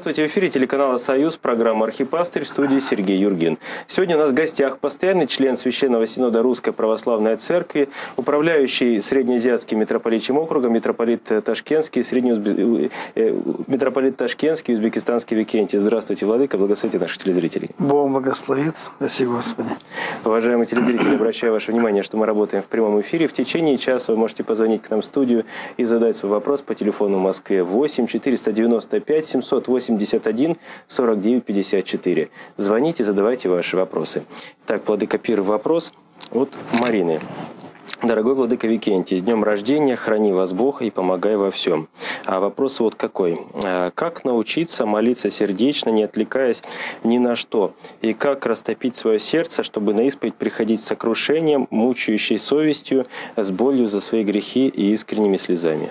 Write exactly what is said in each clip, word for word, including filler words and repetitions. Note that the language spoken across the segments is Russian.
Здравствуйте, в эфире телеканала «Союз», программа «Архипастырь», в студии Сергей Юргин. Сегодня у нас в гостях постоянный член Священного Синода Русской Православной Церкви, управляющий Среднеазиатским митрополитчим округом, митрополит Ташкентский, Среднеузбе... митрополит Ташкентский, Узбекистанский Викентий. Здравствуйте, владыка, благословите наших телезрителей. Бог благословит, спасибо Господи. Уважаемые телезрители, обращаю ваше внимание, что мы работаем в прямом эфире. В течение часа вы можете позвонить к нам в студию и задать свой вопрос по телефону в Москве восемь четыреста девяносто пять семьсот восемьдесят один сорок девять пятьдесят четыре. Звоните, задавайте ваши вопросы. Так, владыка, первый вопрос от Марины. Дорогой владыка Викентий, с днем рождения, храни вас Бог и помогай во всем. А вопрос вот какой. Как научиться молиться сердечно, не отвлекаясь ни на что? И как растопить свое сердце, чтобы на исповедь приходить с сокрушением, мучающей совестью, с болью за свои грехи и искренними слезами?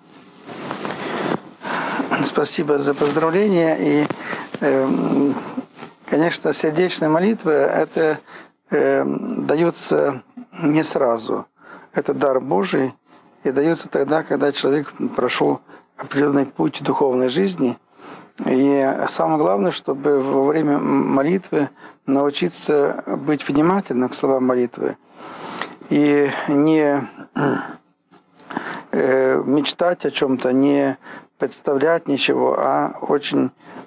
Спасибо за поздравления. И, э, конечно, сердечная молитва – это э, дается не сразу. Это дар Божий и дается тогда, когда человек прошел определенный путь духовной жизни. И самое главное, чтобы во время молитвы научиться быть внимательным к словам молитвы и не э, мечтать о чем-то, не представлять ничего, а очень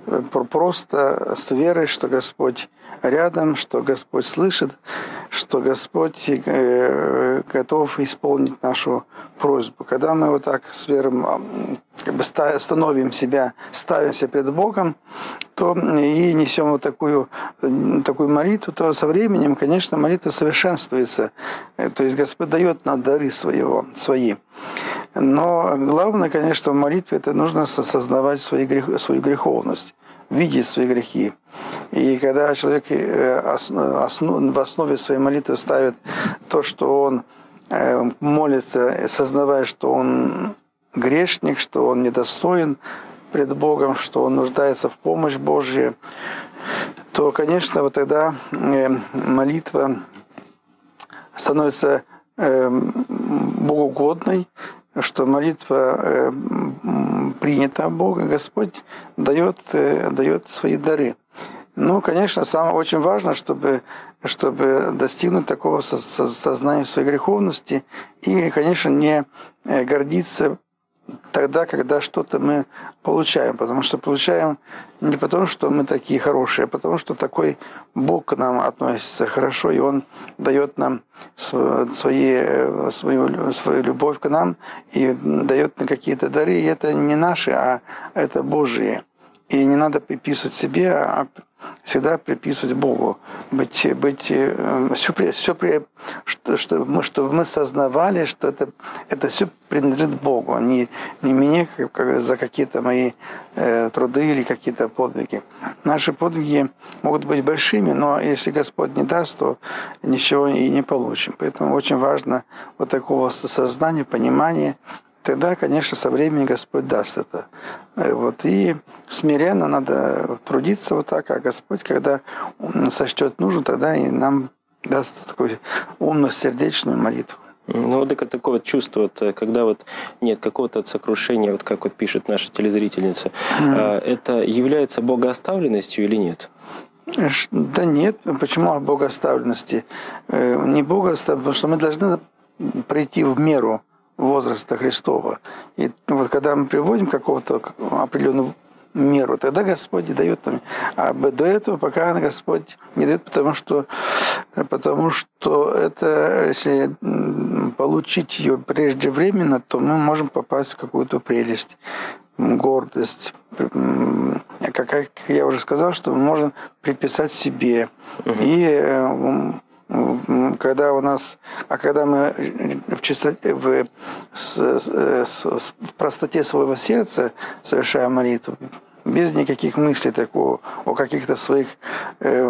просто с верой, что Господь рядом, что Господь слышит, что Господь готов исполнить нашу просьбу. Когда мы вот так с верой как бы становим себя, ставимся перед Богом, то и несем вот такую, такую молитву, то со временем, конечно, молитва совершенствуется. То есть Господь дает нам дары своего, свои. Но главное, конечно, в молитве это нужно осознавать свои грех, свою греховность, видеть свои грехи. И когда человек в основе своей молитвы ставит то, что он молится, осознавая, что он грешник, что он недостоин пред Богом, что он нуждается в помощи Божьей, то, конечно, вот тогда молитва становится богоугодной, что молитва принята Бога, Господь дает, дает свои дары. Ну, конечно, самое очень важно, чтобы, чтобы достигнуть такого сознания своей греховности и, конечно, не гордиться тогда, когда что-то мы получаем. Потому что получаем не потому, что мы такие хорошие, а потому что такой Бог к нам относится хорошо, и Он дает нам свои, свою, свою любовь к нам и дает нам какие-то дары. И это не наши, а это Божьи. И не надо приписывать себе, а всегда приписывать Богу. Быть, быть, все, все, что, что мы, чтобы мы сознавали, что это, это все принадлежит Богу, не, не мне как, за какие-то мои э, труды или какие-то подвиги. Наши подвиги могут быть большими, но если Господь не даст, то ничего и не получим. Поэтому очень важно вот такого сознания, понимания. Тогда, конечно, со временем Господь даст это. Вот. И смиренно надо трудиться вот так, а Господь, когда сочтет нужно, тогда и нам даст такую умную, сердечную молитву. Ну, вот это такое вот чувство, вот, когда вот нет какого-то сокрушения, вот как вот пишет наша телезрительница, mm. это является богооставленностью или нет? Да нет, почему богооставленности? Не богооставленности, потому что мы должны прийти в меру возраста Христова. И вот когда мы приводим какого-то определенную меру, тогда Господь дает нам. А до этого пока Господь не дает, потому что, потому что это, если получить ее преждевременно, то мы можем попасть в какую-то прелесть, гордость. Как я уже сказал, что мы можем приписать себе. Uh-huh. И когда у нас, а когда мы в, чистоте, в, с, с, в простоте своего сердца совершаем молитву, без никаких мыслей такого, о каких-то своих, э,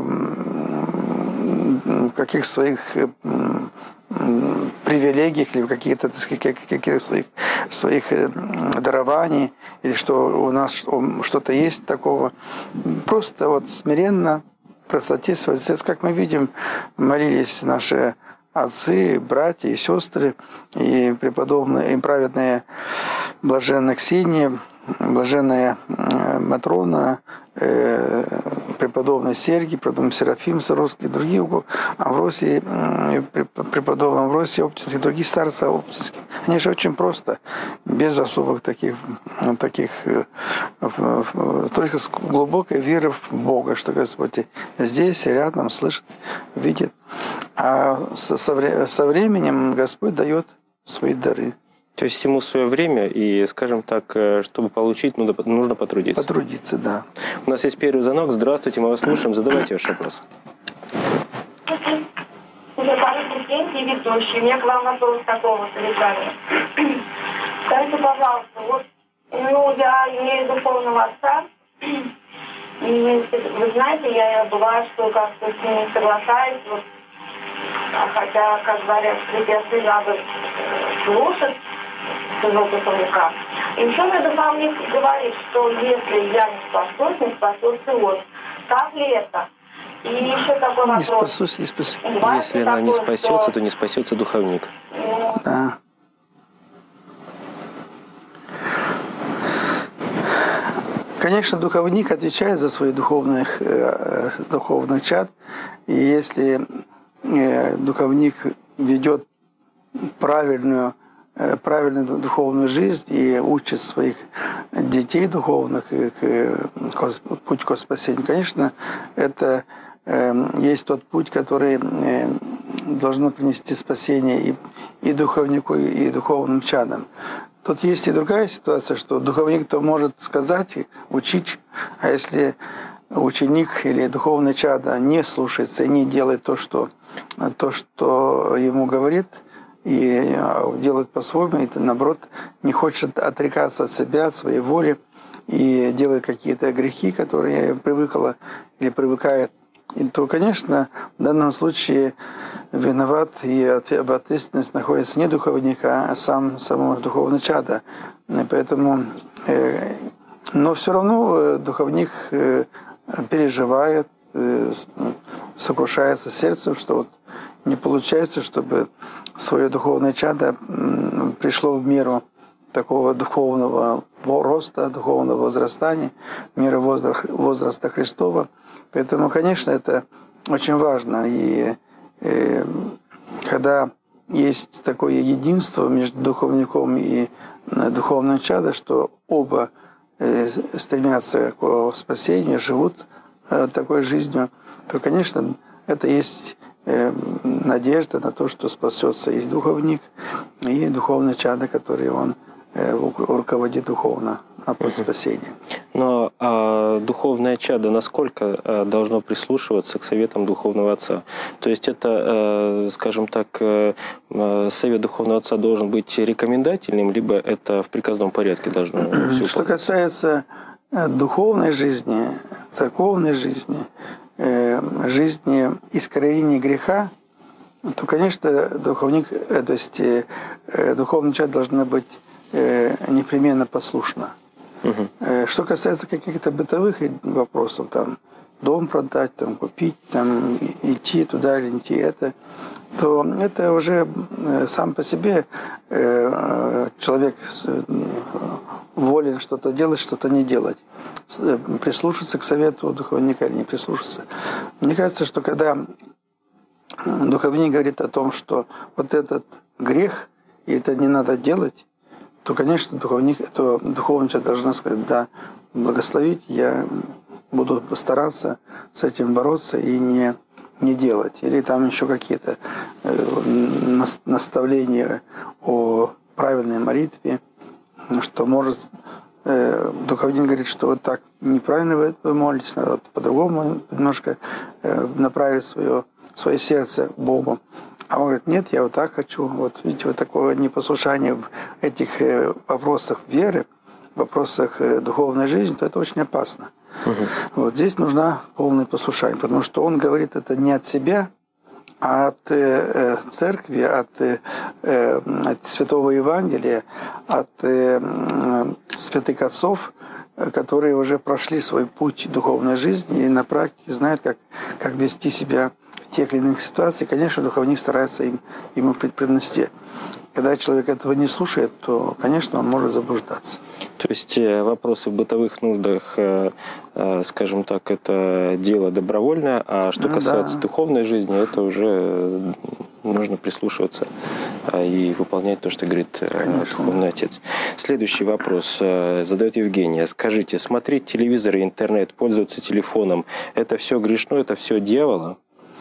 каких своих э, привилегиях или каких-то каких своих, своих дарований, или что у нас что-то есть такого, просто вот смиренно, простоте своего сердца, как мы видим, молились наши отцы, братья и сестры, и преподобные, и праведные блаженная Ксения, блаженная Матрона, преподобный Сергий, преподобный Серафим Саровский, другие, Амвросий, преподобный Амвросий Оптинский, другие старцы Оптинские. Они же очень просто, без особых таких, таких только с глубокой веры в Бога, что Господь здесь, рядом, слышит, видит. А со, со временем Господь дает свои дары. То есть ему свое время, и, скажем так, чтобы получить, нужно, нужно потрудиться. Потрудиться, да. У нас есть первый звонок. Здравствуйте, мы вас слушаем. Задавайте ваш вопрос. Добрый день, ведущий. У меня к вам вопрос такого содержания. Скажите, пожалуйста, вот, ну, я имею духовного отца, и вы знаете, я бывает, что как-то с ним не соглашаюсь, вот, хотя, как говорят, христианцы надо слушать своего духовника. И еще мой духовник говорит, что если я не спасусь, не спасется он. Так ли это? И еще такой вопрос. Не спасусь, не спасусь. Если она не спасется, то не спасется духовник. Да. Конечно, духовник отвечает за свой духовный, э, духовный чад. И если э, духовник ведет правильную, э, правильную духовную жизнь и учит своих детей духовных к, к, к путь к спасению, конечно, это э, есть тот путь, который э, должно принести спасение и, и духовнику, и духовным чадам. Тут есть и другая ситуация, что духовник-то может сказать, учить, а если ученик или духовный чадо не слушается и не делает то, что, то, что ему говорит, и делает по-своему, и наоборот не хочет отрекаться от себя, от своей воли, и делает какие-то грехи, которые привыкла или привыкает, и то, конечно, в данном случае виноват и ответственность находится не духовник, а сам само духовное чадо. Поэтому, э, но все равно духовник э, переживает, э, сокрушается сердцем, что вот не получается, чтобы свое духовное чадо э, пришло в меру такого духовного роста, духовного возрастания, в меру возраста Христова. Поэтому, конечно, это очень важно. И э, когда есть такое единство между духовником и э, духовным чадом, что оба э, стремятся к спасению, живут э, такой жизнью, то, конечно, это есть э, надежда на то, что спасется и духовник, и духовный чадо, который он э, руководит духовно на путь спасения. Но а, духовное чадо насколько а, должно прислушиваться к советам духовного отца? То есть это, а, скажем так, а, совет духовного отца должен быть рекомендательным, либо это в приказном порядке должно все выполняться? Что касается духовной жизни, церковной жизни, жизни искоренения греха, то, конечно, духовник, то есть духовный чадо должно быть непременно послушно. Угу. Что касается каких-то бытовых вопросов, там, дом продать, там, купить, там, идти туда или идти это, то это уже сам по себе человек волен что-то делать, что-то не делать. Прислушаться к совету духовника или не прислушаться. Мне кажется, что когда духовник говорит о том, что вот этот грех, и это не надо делать, то, конечно, духовник, то духовница должна сказать: да, благословить, я буду постараться с этим бороться и не, не делать. Или там еще какие-то э, наставления о правильной молитве, что может э, духовник говорит, что вот так неправильно вы, вы молитесь, надо вот по-другому немножко э, направить свое, свое сердце Богу. А он говорит: нет, я вот так хочу. Вот видите, вот такое непослушание в этих вопросах веры, в вопросах духовной жизни, то это очень опасно. Угу. Вот здесь нужна полное послушание, потому что он говорит это не от себя, а от э, церкви, от, э, от Святого Евангелия, от э, святых отцов, которые уже прошли свой путь духовной жизни и на практике знают, как, как вести себя в тех или иных ситуациях. Конечно, духовник старается им, ему преподнести. Когда человек этого не слушает, то, конечно, он может заблуждаться. То То есть вопросы в бытовых нуждах, скажем так, это дело добровольное, а что ну, касается да. духовной жизни, это уже нужно прислушиваться и выполнять то, что говорит Конечно. Духовный отец. Следующий вопрос задает Евгения. Скажите, смотреть телевизор и интернет, пользоваться телефоном, это все грешно, это все дьявола?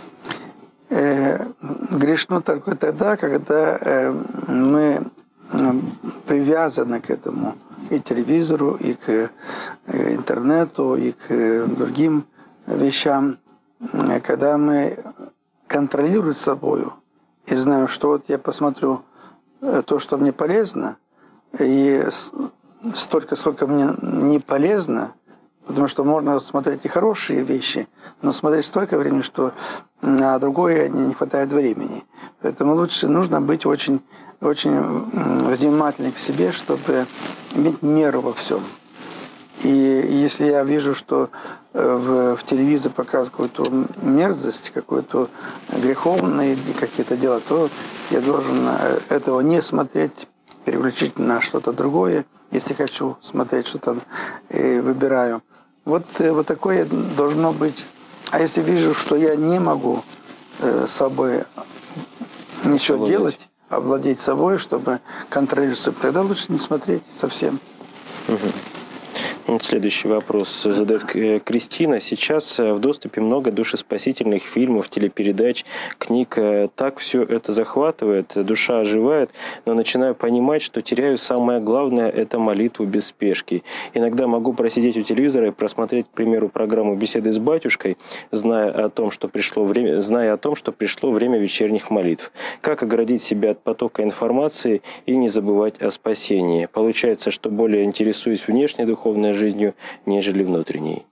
Э, грешно только тогда, когда э, мы привязаны к этому, и к телевизору, и к интернету, и к другим вещам, когда мы контролируем собою и знаем, что вот я посмотрю то, что мне полезно, и столько, сколько мне не полезно, потому что можно смотреть и хорошие вещи, но смотреть столько времени, что на другое не хватает времени. Поэтому лучше нужно быть очень, очень внимательным к себе, чтобы иметь меру во всем. И если я вижу, что в, в телевизоре показывают какую-то мерзость, какую-то греховные какие-то дела, то я должен этого не смотреть, переключить на что-то другое, если хочу смотреть что-то, выбираю. Вот, вот такое должно быть. А если вижу, что я не могу с собой ничего овладеть. делать, овладеть собой, чтобы контролировать, тогда лучше не смотреть совсем. Угу. Следующий вопрос задает Кристина. Сейчас в доступе много душеспасительных фильмов, телепередач, книг. Так все это захватывает, душа оживает, но начинаю понимать, что теряю самое главное – это молитву без спешки. Иногда могу просидеть у телевизора и просмотреть, к примеру, программу «Беседы с батюшкой», зная о том, что пришло время, зная о том, что пришло время вечерних молитв. Как оградить себя от потока информации и не забывать о спасении? Получается, что более интересуюсь внешней духовной жизнью, нежели внутренней.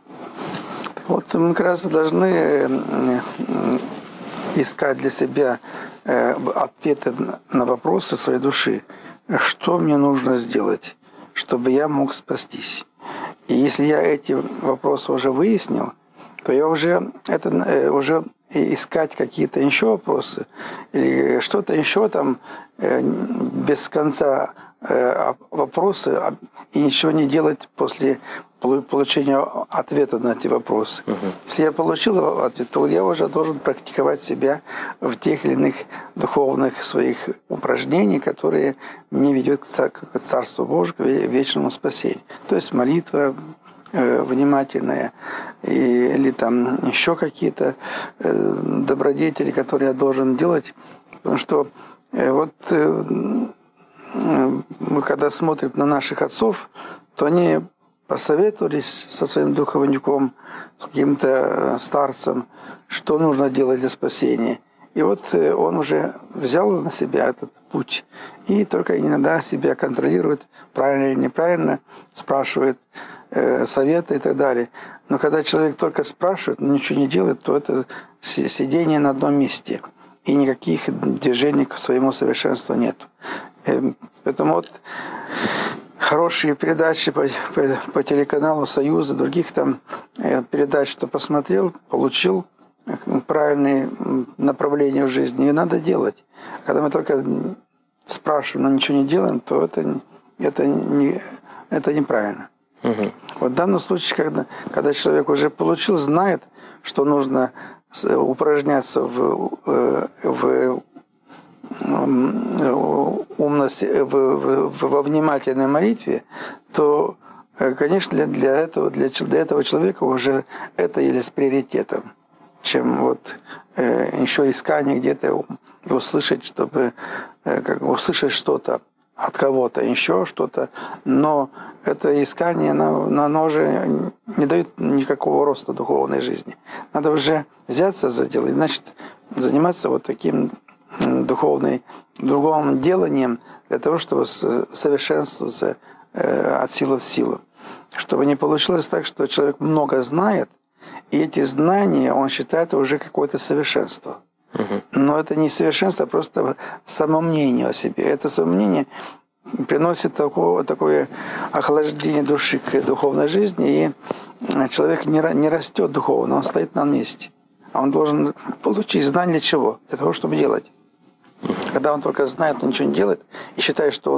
Вот мы как раз должны искать для себя ответы на вопросы своей души. Что мне нужно сделать, чтобы я мог спастись? И если я эти вопросы уже выяснил, то я уже, это, уже искать какие-то еще вопросы или что-то еще там без конца вопросы и ничего не делать после получения ответа на эти вопросы. Uh-huh. Если я получил ответ, то я уже должен практиковать себя в тех или иных духовных своих упражнениях, которые мне ведут к Царству Божьему, к вечному спасению. То есть молитва э, внимательная или там еще какие-то э, добродетели, которые я должен делать. Потому что э, вот э, мы когда смотрим на наших отцов, то они посоветовались со своим духовником, с каким-то старцем, что нужно делать для спасения. И вот он уже взял на себя этот путь. И только иногда себя контролирует, правильно или неправильно, спрашивает э, советы и так далее. Но когда человек только спрашивает, но ничего не делает, то это сидение на одном месте. И никаких движений к своему совершенству нет. Поэтому вот хорошие передачи по, по, по телеканалу «Союза», других там передач, что посмотрел, получил правильные направления в жизни, и надо делать. Когда мы только спрашиваем, но ничего не делаем, то это, это, не, это неправильно. Угу. Вот в данном случае, когда, когда человек уже получил, знает, что нужно упражняться в, в умности, в, в, во внимательной молитве, то, конечно, для этого, для, для этого человека уже это является приоритетом, чем вот э, еще искание где-то услышать, чтобы э, как, услышать что-то от кого-то, еще что-то, но это искание, оно, оно уже не дает никакого роста духовной жизни. Надо уже взяться за дело, и, значит, заниматься вот таким духовным, духовным деланием для того, чтобы совершенствоваться э, от силы в силу. Чтобы не получилось так, что человек много знает, и эти знания он считает уже какое-то совершенство. Но это не совершенство, а просто самомнение о себе. Это самомнение приносит такое, такое охлаждение души к духовной жизни, и человек не, не растет духовно, он стоит на месте. А он должен получить знание для чего? Для того, чтобы делать. Когда он только знает, но ничего не делает, и считает, что он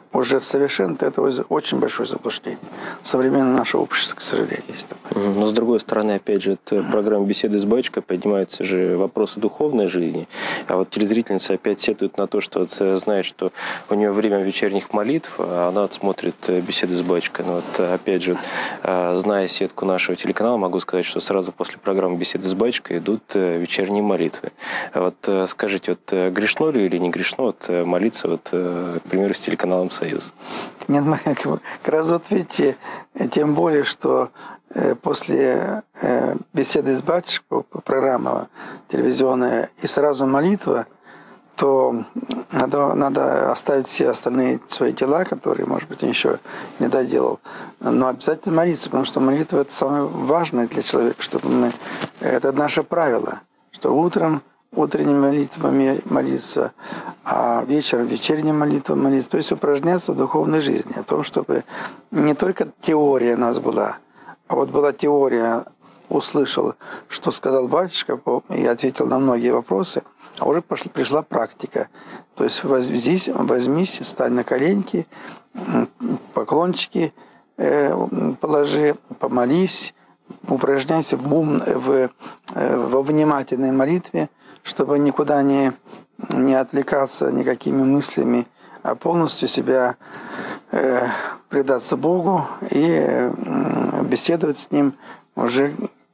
уже совершенно, это очень большое заблуждение. Современное наше общество, к сожалению, есть такое. Но с другой стороны, опять же, это программа «Беседы с батюшкой», поднимаются же вопросы духовной жизни, а вот телезрительница опять сетует на то, что вот знает, что у нее время вечерних молитв, а она вот смотрит «Беседы с батюшкой». Но вот опять же, зная сетку нашего телеканала, могу сказать, что сразу после программы «Беседы с батюшкой» идут вечерние молитвы. Вот скажите, вот грешно ли или не грешно вот молиться, вот, к примеру, с телеканалом «Союз»? Нет, мы как раз вот видите, тем более, что после беседы с батюшкой, программа телевизионная, и сразу молитва, то надо, надо оставить все остальные свои дела, которые, может быть, он еще не доделал. Но обязательно молиться, потому что молитва – это самое важное для человека, чтобы мы… Это наше правило, что утром утренняя молитва молиться, а вечером вечерняя молитва молиться. То есть упражняться в духовной жизни, о том, чтобы не только теория у нас была, а вот была теория, услышал, что сказал батюшка, и ответил на многие вопросы, а уже пошла, пришла практика. То есть возьмись, возьмись, стань на коленки, поклончики положи, помолись, упражняйся в, ум, в, во внимательной молитве, чтобы никуда не, не отвлекаться никакими мыслями, а полностью себя э, предаться Богу и э, беседовать с Ним уже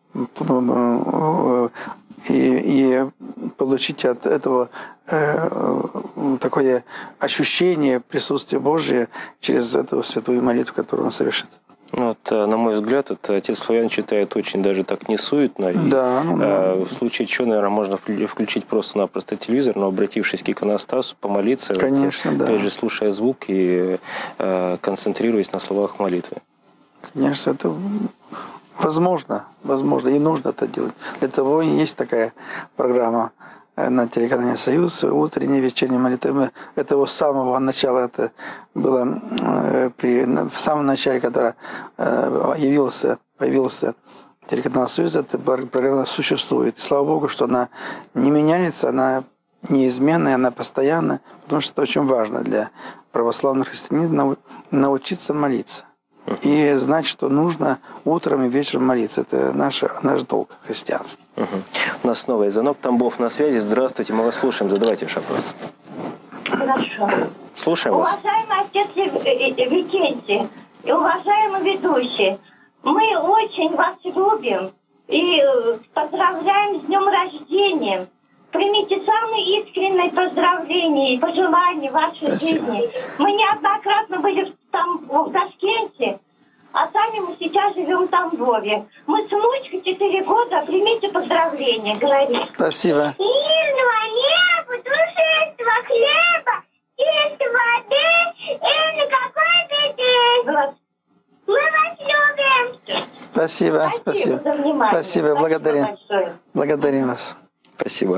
э, и, и получить от этого э, такое ощущение присутствия Божия через эту святую молитву, которую он совершит. Вот, на мой взгляд, вот, отец Славян читает очень даже так несуетно. И, да, ну, э, в случае чего, наверное, можно включить просто-напросто телевизор, но обратившись к иконостасу, помолиться, конечно, вот, да. опять же, слушая звук и э, концентрируясь на словах молитвы. Конечно, это возможно, возможно, и нужно это делать. Для того и есть такая программа на телеканале «Союз», утренняя, вечерняя молитва. Это с самого начала, это было при, в самом начале, когда явился, появился телеканал «Союз», эта программа существует. И слава Богу, что она не меняется, она неизменная, она постоянная, потому что это очень важно для православных христиан научиться молиться. И знать, что нужно утром и вечером молиться. Это наш, наш долг христианский. Угу. У нас снова звонок. Тамбов на связи. Здравствуйте, мы вас слушаем. Задавайте ваш вопрос. Хорошо. Слушаем вас. Уважаемый отец Викентий и уважаемый ведущий, мы очень вас любим и поздравляем с днем рождения. Примите самые искренние поздравления и пожелания вашей Спасибо. жизни. Мы неоднократно были там в Ташкенте, а сами мы сейчас живем в Тамбове. Мы с внучкой четыре года, примите поздравления, говорит. Спасибо. Мирного неба, душистого хлеба, чистой воды и никакой беды. Мы вас любим. Спасибо, Спасибо спасибо. за внимание. Спасибо, благодарим. большое. Благодарим вас. Спасибо.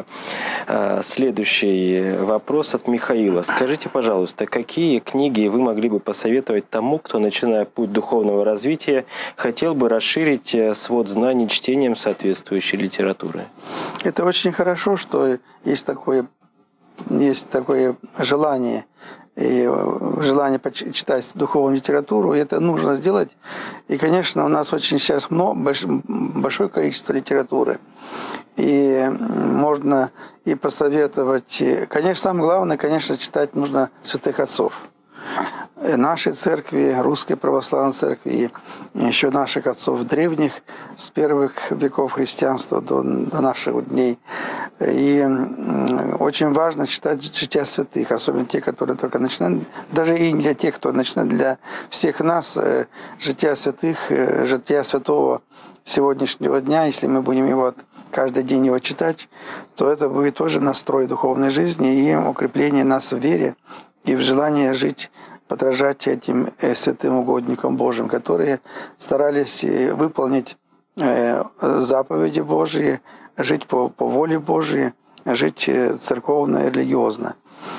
Следующий вопрос от Михаила. Скажите, пожалуйста, какие книги вы могли бы посоветовать тому, кто, начиная путь духовного развития, хотел бы расширить свод знаний чтением соответствующей литературы? Это очень хорошо, что есть такое, есть такое желание, и желание почитать духовную литературу, и это нужно сделать. И, конечно, у нас очень сейчас много, большое количество литературы. И можно и посоветовать. Конечно, самое главное, конечно, читать нужно святых отцов. Нашей церкви, Русской Православной Церкви, и еще наших отцов древних, с первых веков христианства до, до наших дней. И очень важно читать жития святых, особенно те, которые только начинают, даже и для тех, кто начинает, для всех нас жития святых, жития святого сегодняшнего дня, если мы будем его каждый день его читать, то это будет тоже настрой духовной жизни и укрепление нас в вере и в желании жить, подражать этим святым угодникам Божьим, которые старались выполнить заповеди Божьи, жить по, по воле Божьей, жить церковно и религиозно.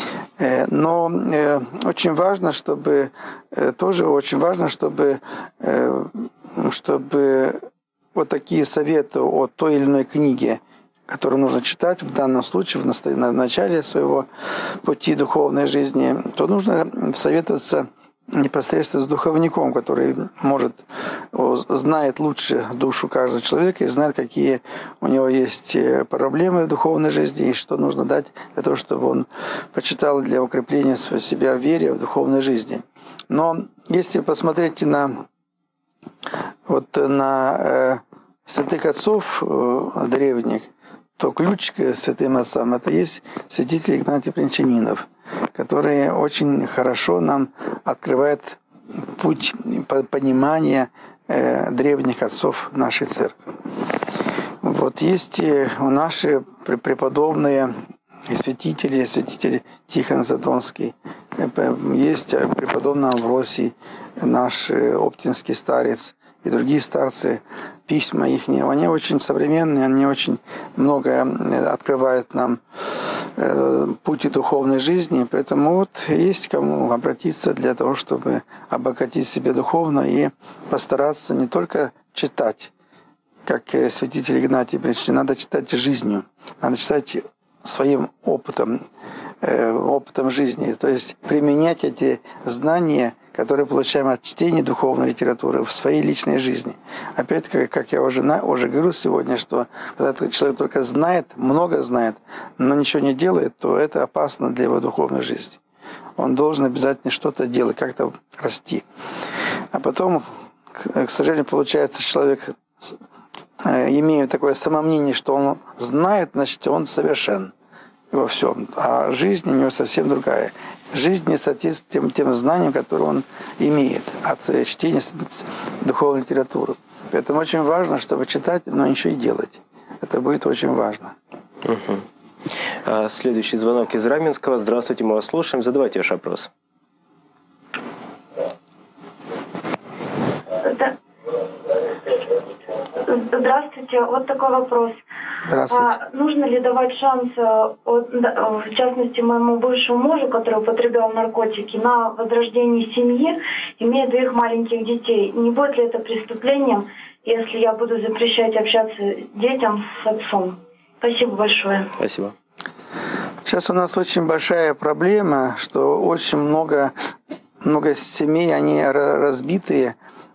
Но очень важно, чтобы тоже очень важно, чтобы, чтобы вот такие советы о той или иной книге, которую нужно читать в данном случае, в, насто... в начале своего пути духовной жизни, то нужно советоваться непосредственно с духовником, который может, знает лучше душу каждого человека и знает, какие у него есть проблемы в духовной жизни и что нужно дать для того, чтобы он почитал для укрепления себя в вере, в духовной жизни. Но если посмотреть на, вот, на э, святых отцов э, древних, то ключ к святым отцам – это есть святитель Игнатий Брянчанинов, который очень хорошо нам открывает путь понимания э, древних отцов нашей церкви. Вот есть у наши преподобные и святители, святитель Тихон Задонский, есть преподобный Амвросий, наш оптинский старец, и другие старцы, письма их, они очень современные, они очень много открывают нам пути духовной жизни, поэтому вот есть кому обратиться для того, чтобы обогатить себя духовно и постараться не только читать, как святитель Игнатий Брянчанин, надо читать жизнью, надо читать своим опытом, опытом жизни, то есть применять эти знания, которые получаем от чтения духовной литературы в своей личной жизни. Опять-таки, как я уже, уже говорю сегодня, что когда человек только знает, много знает, но ничего не делает, то это опасно для его духовной жизни. Он должен обязательно что-то делать, как-то расти. А потом, к сожалению, получается, человек, имея такое самомнение, что он знает, значит, он совершен во всем. А жизнь у него совсем другая. Жизнь не соответствует тем, тем знаниям, которые он имеет от чтения духовной литературы. Поэтому очень важно, чтобы читать, но ничего и делать. Это будет очень важно. Угу. А следующий звонок из Раменского. Здравствуйте, мы вас слушаем. Задавайте ваш вопрос. Здравствуйте. Вот такой вопрос. Здравствуйте. А нужно ли давать шанс, в частности, моему бывшему мужу, который употреблял наркотики, на возрождение семьи, имея двоих маленьких детей? Не будет ли это преступлением, если я буду запрещать общаться детям с отцом? Спасибо большое. Спасибо. Сейчас у нас очень большая проблема, что очень много, много семей, они разбитые.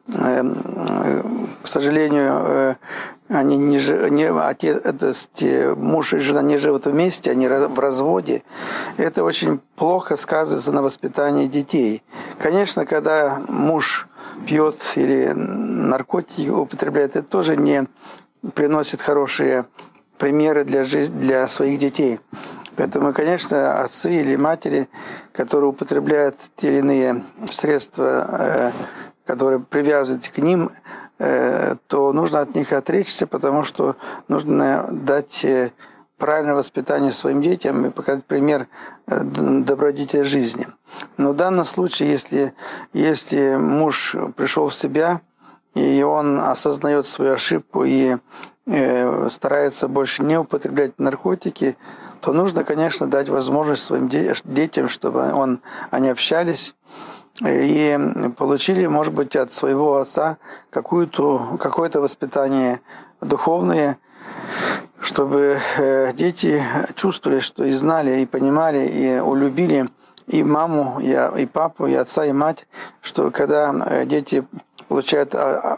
К сожалению, они не, не, отец, это, муж и жена не живут вместе, они в разводе. Это очень плохо сказывается на воспитании детей. Конечно, когда муж пьет или наркотики употребляет, это тоже не приносит хорошие примеры для, жизни, для своих детей. Поэтому, конечно, отцы или матери, которые употребляют те или иные средства, которые привязывают к ним, то нужно от них отречься, потому что нужно дать правильное воспитание своим детям и показать пример добродетели жизни. Но в данном случае, если, если муж пришел в себя, и он осознает свою ошибку и старается больше не употреблять наркотики, то нужно, конечно, дать возможность своим детям, чтобы он, они общались, и получили, может быть, от своего отца какую-то, какое-то воспитание духовное, чтобы дети чувствовали, что и знали, и понимали, и улюбили и маму, и папу, и отца, и мать, что когда дети получают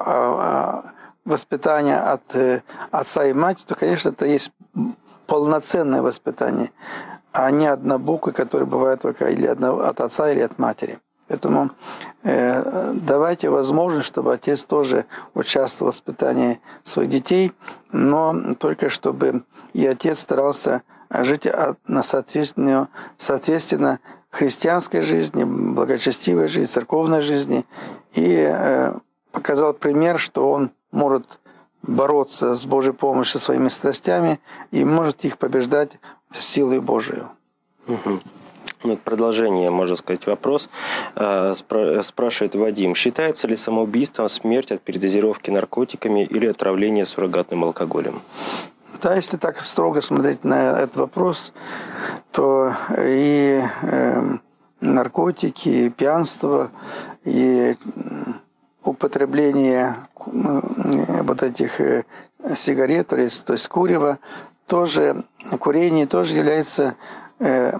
воспитание от отца и матери, то, конечно, это есть полноценное воспитание, а не однобукое, которое бывает только или от отца, или от матери. Поэтому э, давайте возможность, чтобы отец тоже участвовал в воспитании своих детей, но только чтобы и отец старался жить на соответственно, соответственно христианской жизни, благочестивой жизни, церковной жизни, и э, показал пример, что он может бороться с Божьей помощью со своими страстями и может их побеждать силой Божией. Угу. Ну, продолжение, можно сказать, вопрос. Спрашивает Вадим. Считается ли самоубийством смерть от передозировки наркотиками или отравления суррогатным алкоголем? Да, если так строго смотреть на этот вопрос, то и наркотики, и пьянство, и употребление вот этих сигарет, то есть курева, тоже, курение тоже является э,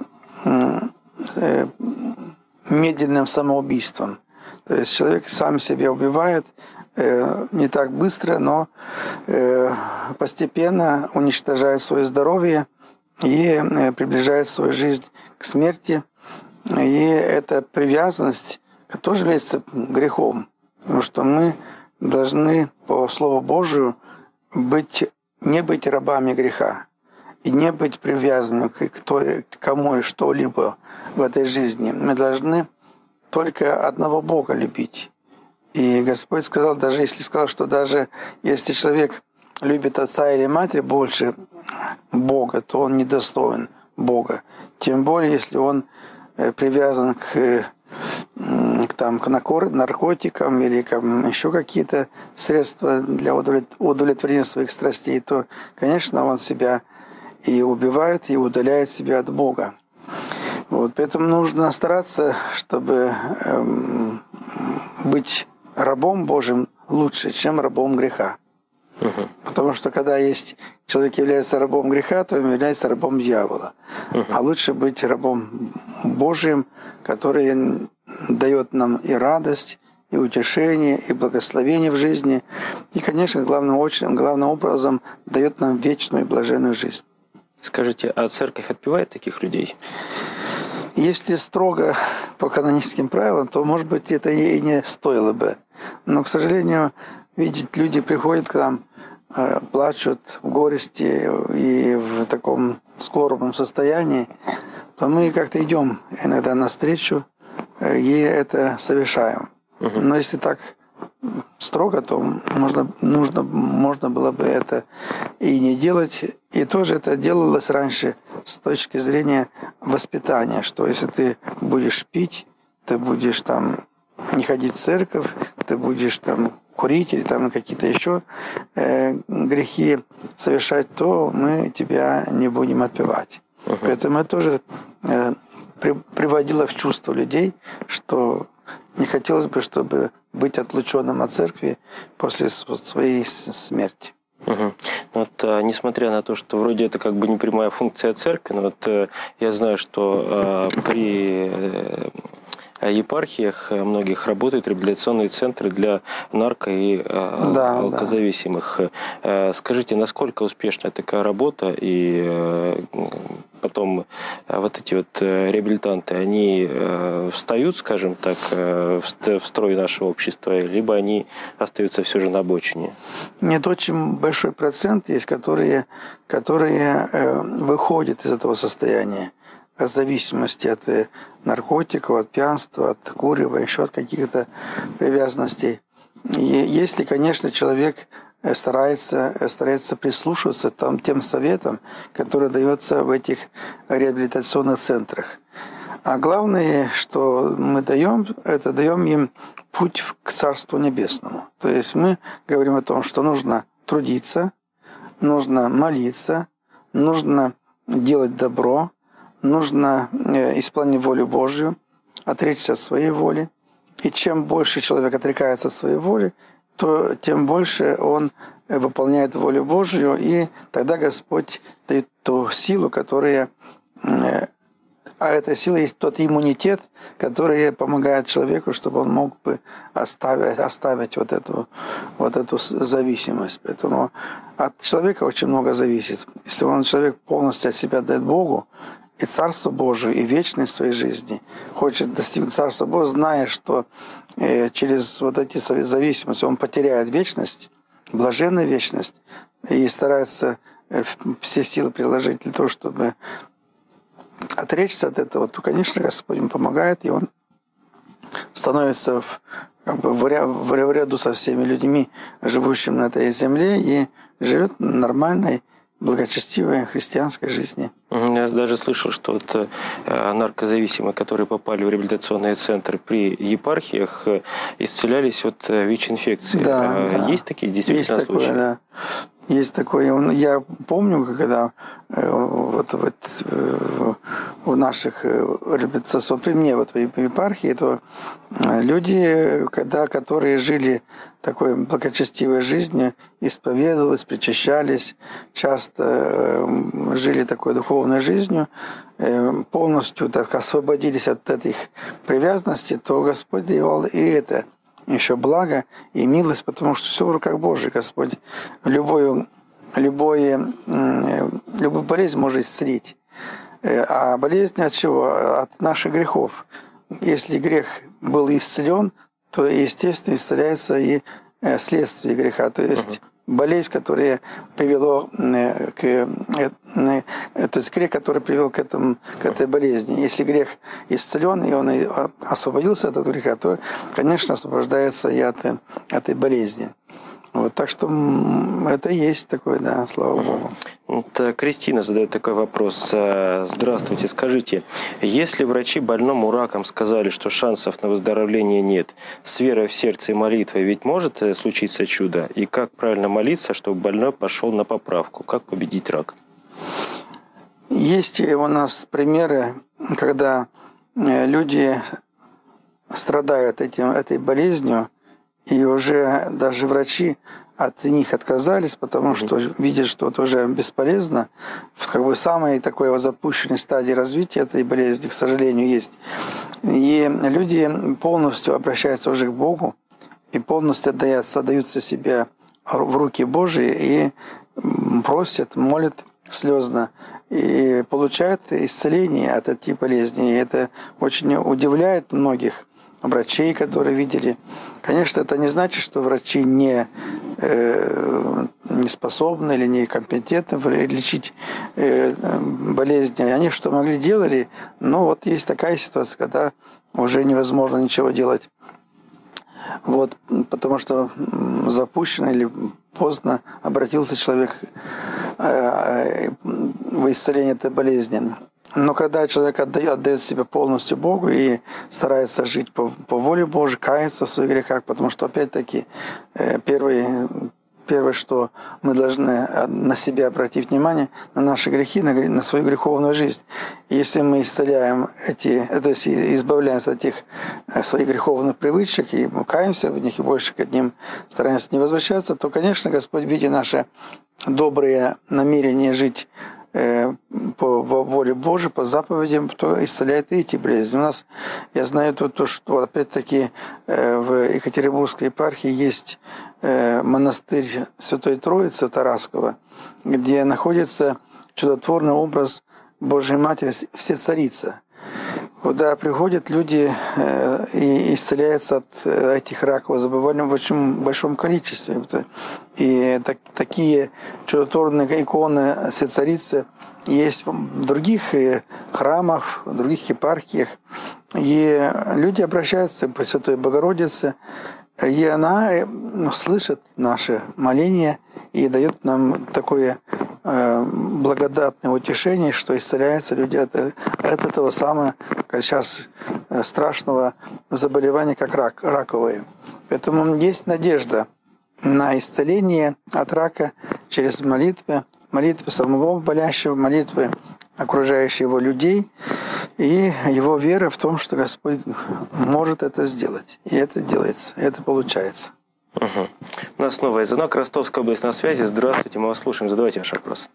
э, медленным самоубийством. То есть человек сам себя убивает э, не так быстро, но э, постепенно уничтожает свое здоровье и э, приближает свою жизнь к смерти. И эта привязанность тоже является грехом, потому что мы должны по Слову Божию быть, не быть рабами греха и не быть привязанными к, к кому и что-либо в этой жизни. Мы должны только одного Бога любить. И Господь сказал, даже если сказал, что даже если человек любит отца или матери больше Бога, то он недостоин Бога. Тем более, если он привязан к, к, там, к наркотикам или к еще какие-то средства для удовлетворения своих страстей, то, конечно, он себя и убивает, и удаляет себя от Бога. Вот, поэтому нужно стараться, чтобы эм, быть рабом Божьим лучше, чем рабом греха. Uh-huh. Потому что когда есть человек является рабом греха, то он является рабом дьявола. Uh-huh. А лучше быть рабом Божьим, который дает нам и радость, и утешение, и благословение в жизни. И, конечно, главным, очень, главным образом дает нам вечную и блаженную жизнь. Скажите, а церковь отпевает таких людей? Если строго по каноническим правилам, то, может быть, это и не стоило бы. Но, к сожалению, видеть, люди приходят к нам, плачут в горести и в таком скорбном состоянии, то мы как-то идем иногда навстречу и это совершаем. Uh-huh. Но если так строго, то можно, нужно, можно было бы это и не делать. И тоже это делалось раньше с точки зрения воспитания, что если ты будешь пить, ты будешь там не ходить в церковь, ты будешь там курить или там какие-то еще э, грехи совершать, то мы тебя не будем отпевать. Uh-huh. Поэтому это тоже э, при, приводило в чувство людей, что не хотелось бы, чтобы быть отлученным от церкви после своей смерти. Угу. Вот, а, несмотря на то, что вроде это как бы не прямая функция церкви, но вот а, я знаю, что а, при а, епархиях многих работают реабилитационные центры для нарко- и а, да, алкозависимых. Да. А, скажите, насколько успешна такая работа, и а, потом а, вот эти вот реабилитанты, они а, встают, скажем так, а, в строй нашего общества, либо они остаются все же на обочине? Нет, очень большой процент есть, которые, которые э, выходят из этого состояния, от зависимости от наркотиков, от пьянства, от курева, еще от каких-то привязанностей. И если, конечно, человек старается, старается прислушиваться там, тем советам, которые даются в этих реабилитационных центрах. А главное, что мы даем, это даем им путь к Царству Небесному. То есть мы говорим о том, что нужно трудиться, нужно молиться, нужно делать добро, нужно исполнять волю Божью, отречься от своей воли. И чем больше человек отрекается от своей воли, то тем больше он выполняет волю Божью, и тогда Господь дает ту силу, которая... А эта сила есть тот иммунитет, который помогает человеку, чтобы он мог бы оставить, оставить вот, эту, вот эту зависимость. Поэтому от человека очень много зависит. Если он человек полностью от себя дает Богу, и Царство Божие, и вечность своей жизни, хочет достигнуть Царства Божьего, зная, что э, через вот эти зависимости он потеряет вечность, блаженную вечность, и старается э, все силы приложить для того, чтобы отречься от этого, то, конечно, Господь ему помогает, и он становится в, как бы, в, ря, в ряду со всеми людьми, живущими на этой земле, и живет нормальной, благочестивой христианской жизни. Я даже слышал, что вот э, наркозависимые, которые попали в реабилитационные центры при епархиях, э, исцелялись от ВИЧ-инфекции. Да, а да. Есть такие действительно Есть случаи? такое, да. Есть такое, я помню, когда вот, вот в наших реабилитационных, при мне вот в епархии, то люди, когда, которые жили такой благочестивой жизнью, исповедовались, причащались, часто жили такой духовной жизнью, полностью так освободились от этих привязанностей, то Господь давал и это еще благо и милость, потому что все в руках Божьих. Господь любую, любую, любую болезнь может исцелить. А болезнь от чего? От наших грехов. Если грех был исцелен, то, естественно, исцеляется и следствие греха. То есть болезнь, которая привела к, то есть грех, который привел к, этому, к этой болезни. Если грех исцелен, и он освободился от этого греха, то, конечно, освобождается и от этой болезни. Вот, так что это есть такое, да, слава Богу. Вот, Кристина задает такой вопрос. Здравствуйте, скажите, если врачи больному раком сказали, что шансов на выздоровление нет, с верой в сердце и молитвой ведь может случиться чудо? И как правильно молиться, чтобы больной пошел на поправку? Как победить рак? Есть у нас примеры, когда люди страдают этим, этой болезнью, и уже даже врачи от них отказались, потому что видят, что это уже бесполезно. В как бы самой такой запущенной стадии развития этой болезни, к сожалению, есть. И люди полностью обращаются уже к Богу и полностью отдаются, отдаются себе в руки Божьи и просят, молят слезно и получают исцеление от этой болезни. И это очень удивляет многих врачей, которые видели. Конечно, это не значит, что врачи не, э, не способны или не компетентны лечить э, болезни. Они что могли, делали, но вот есть такая ситуация, когда уже невозможно ничего делать. Вот, потому что запущено или поздно обратился человек э, в исцеление этой болезни. Но когда человек отдает, отдает себя полностью Богу и старается жить по, по воле Божьей, каяться в своих грехах, потому что, опять-таки, первое, первое, что мы должны на себя обратить внимание, на наши грехи, на, на свою греховную жизнь. И если мы исцеляем эти, то есть избавляемся от этих своих греховных привычек и мы каемся в них и больше к ним стараемся не возвращаться, то, конечно, Господь, видя наши добрые намерения жить по воле Божией, по заповедям, кто исцеляет и эти болезни. У нас, я знаю то, то что опять-таки в Екатеринбургской епархии есть монастырь Святой Троицы Тараскова, где находится чудотворный образ Божьей Матери Всецарица, куда приходят люди и исцеляются от этих раковых заболеваний в очень большом количестве. И так, такие чудотворные иконы Всецарицы есть в других храмах, в других епархиях. И люди обращаются к Пресвятой Богородице, и она слышит наши моления и дает нам такое благодатное утешение, что исцеляются люди от, от этого самого сейчас страшного заболевания, как рак, раковые. Поэтому есть надежда на исцеление от рака через молитвы, молитвы самого болящего, молитвы окружающих его людей и его вера в том, что Господь может это сделать. И это делается, это получается. Угу. У нас новый звонок. Ростовская область на связи. Здравствуйте, мы вас слушаем. Задавайте ваш вопрос.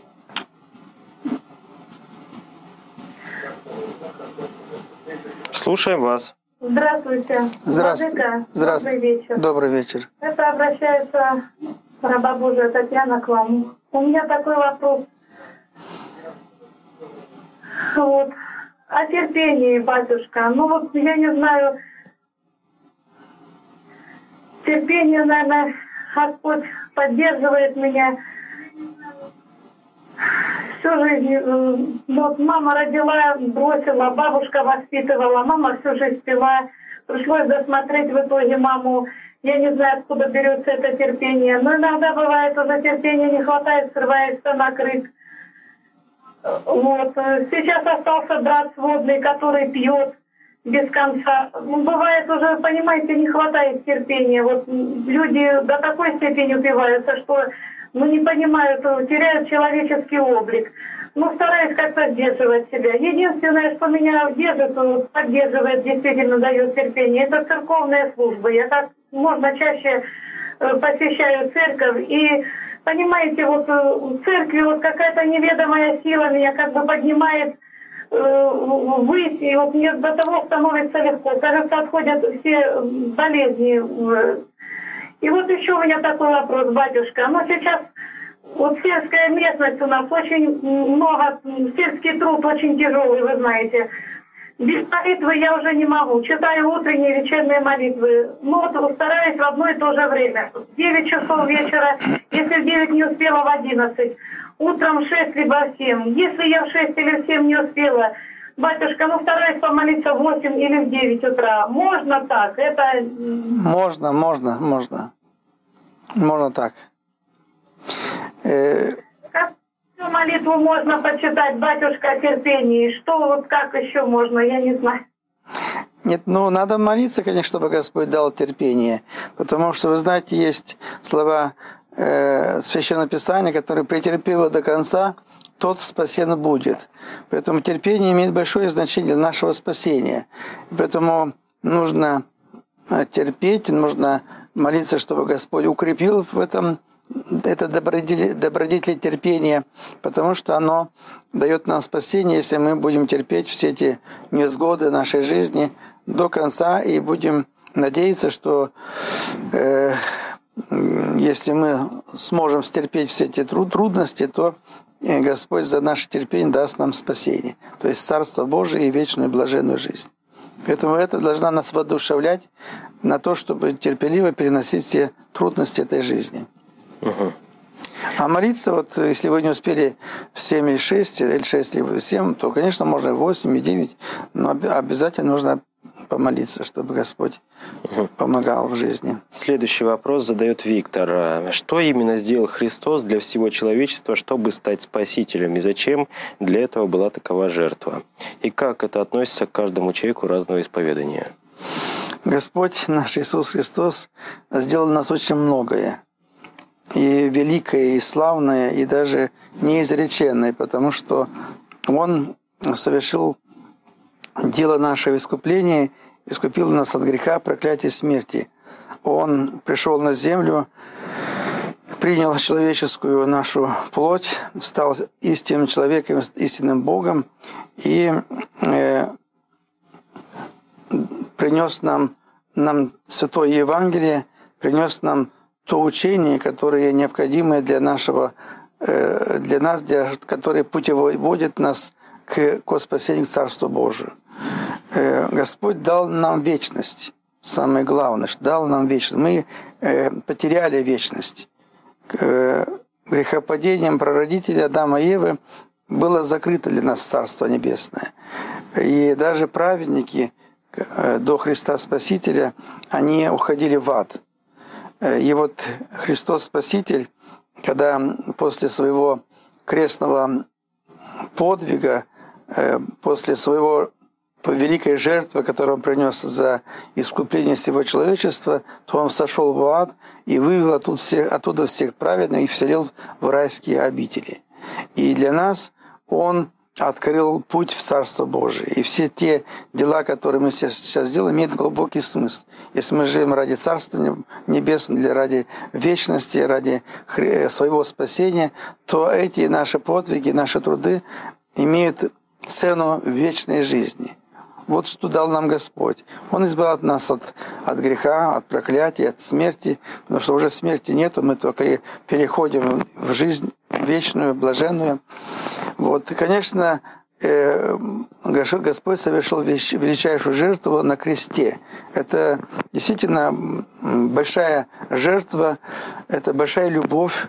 Слушаем вас. Здравствуйте. Здравствуйте. Здравствуйте. Добрый вечер. Добрый вечер. Это обращается раба Божия Татьяна к вам. У меня такой вопрос. Вот. О терпении, батюшка. Ну вот я не знаю, терпение, наверное, Господь поддерживает меня всю жизнь. Вот мама родила, бросила, бабушка воспитывала, мама всю жизнь пила. Пришлось досмотреть в итоге маму. Я не знаю, откуда берется это терпение. Но иногда бывает, уже терпения не хватает, срывается на крик. Вот. Сейчас остался брат сводный, который пьет без конца. Ну, бывает уже, понимаете, не хватает терпения. Вот люди до такой степени упиваются, что ну, не понимают, теряют человеческий облик. Ну, стараюсь как-то сдерживать себя. Единственное, что меня держит, поддерживает, действительно дает терпение, это церковная служба. Я как можно чаще посещаю церковь. И, понимаете, вот в церкви вот какая-то неведомая сила меня как бы поднимает ввысь, и вот мне до того становится легко. Кажется, отходят все болезни. И вот еще у меня такой вопрос, батюшка. Ну, сейчас вот сельская местность у нас очень много, сельский труд очень тяжелый, вы знаете. Без молитвы я уже не могу. Читаю утренние и вечерние молитвы. Ну вот стараюсь в одно и то же время. В девять часов вечера, если в девять не успела, в одиннадцать. Утром в шесть либо в семь. Если я в шесть или в семь не успела, батюшка, ну стараюсь помолиться в восемь или в девять утра. Можно так? Это... Можно, можно, можно. Можно так. Э... Какую молитву можно почитать, батюшка, о терпении? Что вот как еще можно, я не знаю. Нет, ну надо молиться, конечно, чтобы Господь дал терпение. Потому что, вы знаете, есть слова э, Священного Писания, которые претерпел до конца, тот спасен будет. Поэтому терпение имеет большое значение для нашего спасения. Поэтому нужно терпеть, нужно молиться, чтобы Господь укрепил в этом это добродетель, добродетель терпения, потому что оно дает нам спасение, если мы будем терпеть все эти невзгоды нашей жизни до конца и будем надеяться, что э, если мы сможем стерпеть все эти труд, трудности, то Господь за наше терпение даст нам спасение, то есть Царство Божие и вечную блаженную жизнь. Поэтому это должно нас воодушевлять на то, чтобы терпеливо переносить все трудности этой жизни. Угу. А молиться, вот если вы не успели в семь или шесть, или шесть или семь, то, конечно, можно и в восемь, и девять, но обязательно нужно помолиться, чтобы Господь угу. помогал в жизни. Следующий вопрос задает Виктор. Что именно сделал Христос для всего человечества, чтобы стать спасителем? И зачем для этого была такова жертва? И как это относится к каждому человеку разного исповедания? Господь наш Иисус Христос сделал нас очень многое. И великое, и славное, и даже неизреченное, потому что Он совершил дело нашего искупления, искупил нас от греха, проклятия, смерти. Он пришел на землю, принял человеческую нашу плоть, стал истинным человеком, истинным Богом и э, принес нам, нам Святое Евангелие, принес нам то учение, которое необходимо для нашего, для нас, для, которое путеводит нас к, к спасению, к Царству Божию. Господь дал нам вечность, самое главное, что дал нам вечность. Мы потеряли вечность. Грехопадением прародителей Адама и Евы было закрыто для нас Царство Небесное. И даже праведники до Христа Спасителя, они уходили в ад. И вот Христос Спаситель, когда после своего крестного подвига, после своего великой жертвы, которую Он принес за искупление всего человечества, то Он сошел в ад и вывел оттуда всех, оттуда всех праведных и вселил в райские обители. И для нас Он открыл путь в Царство Божие. И все те дела, которые мы сейчас делаем, имеют глубокий смысл. Если мы живем ради Царства Небесного, ради вечности, ради своего спасения, то эти наши подвиги, наши труды имеют цену вечной жизни. Вот что дал нам Господь. Он избавил нас от, от греха, от проклятия, от смерти, потому что уже смерти нету, мы только переходим в жизнь вечную, блаженную. Вот, и, конечно, Господь совершил величайшую жертву на кресте. Это действительно большая жертва, это большая любовь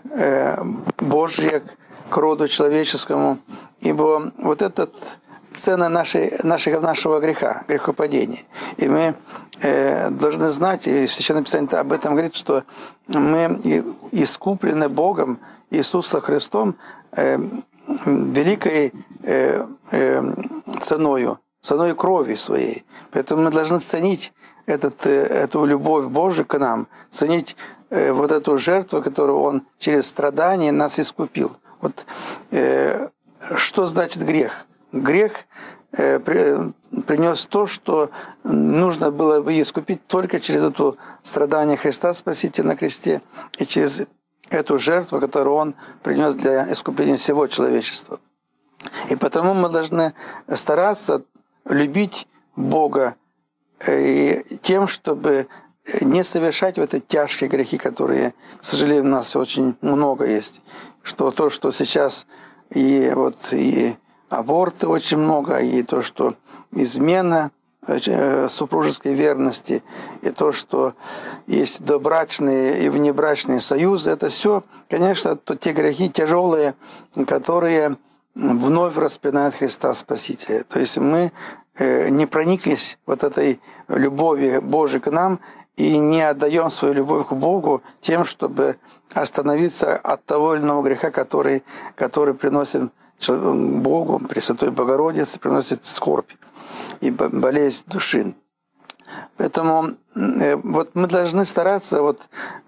Божья к роду человеческому, ибо вот этот цена нашей, нашего, нашего греха, грехопадения. И мы э, должны знать, и Священное Писание об этом говорит, что мы искуплены Богом, Иисусом Христом, э, великой э, э, ценою, ценой крови своей. Поэтому мы должны ценить этот, эту любовь Божию к нам, ценить вот эту жертву, которую Он через страдания нас искупил. Вот э, что значит грех? Грех э, при, принес то, что нужно было бы искупить только через это страдание Христа Спасителя на кресте и через эту жертву, которую Он принес для искупления всего человечества. И потому мы должны стараться любить Бога и тем, чтобы не совершать вот эти тяжкие грехи, которые, к сожалению, у нас очень много есть. Что то, что сейчас и, вот, и аборты очень много, и то, что измена супружеской верности, и то, что есть добрачные и внебрачные союзы, это все, конечно, то те грехи тяжелые, которые вновь распинает Христа Спасителя. То есть мы не прониклись вот этой любовью Божией к нам и не отдаем свою любовь к Богу тем, чтобы остановиться от того или иного греха, который, который приносит Богу, Пресвятой Богородице, приносит скорбь и болезнь души. Поэтому вот мы должны стараться вот,